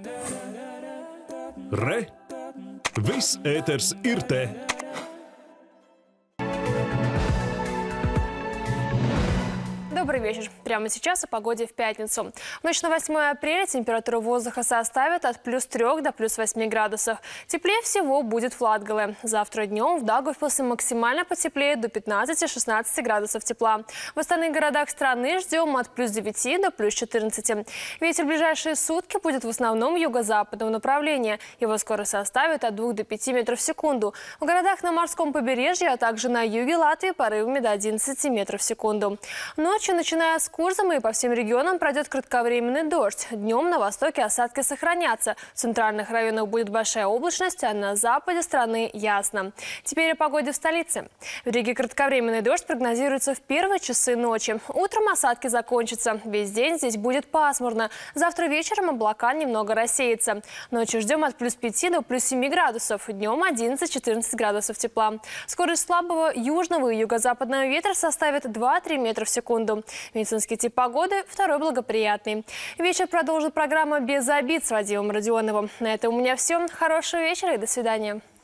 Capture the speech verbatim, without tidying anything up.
Re! Viss ēters ir te! Добрый вечер. Прямо сейчас о погоде в пятницу. В ночь на восьмое апреля температура воздуха составит от плюс трёх до плюс восьми градусов. Теплее всего будет в Латгале. Завтра днем в Даугавпилсе максимально потеплеет до пятнадцати-шестнадцати градусов тепла. В остальных городах страны ждем от плюс девяти до плюс четырнадцати. Ветер в ближайшие сутки будет в основном юго-западного направления. Его скорость составит от двух до пяти метров в секунду. В городах на морском побережье, а также на юге Латвии порывами до одиннадцати метров в секунду. Ночью, начиная с Курзама, и по всем регионам пройдет кратковременный дождь. Днем на востоке осадки сохранятся. В центральных районах будет большая облачность, а на западе страны ясно. Теперь о погоде в столице. В Риге кратковременный дождь прогнозируется в первые часы ночи. Утром осадки закончатся. Весь день здесь будет пасмурно. Завтра вечером облака немного рассеются. Ночью ждем от плюс пяти до плюс семи градусов. Днем одиннадцать-четырнадцать градусов тепла. Скорость слабого южного и юго-западного ветра составит два-три метра в секунду. Медицинский тип погоды второй благоприятный. Вечер продолжит программа «Без обид» с Вадимом Родионовым. На этом у меня все. Хорошего вечера и до свидания.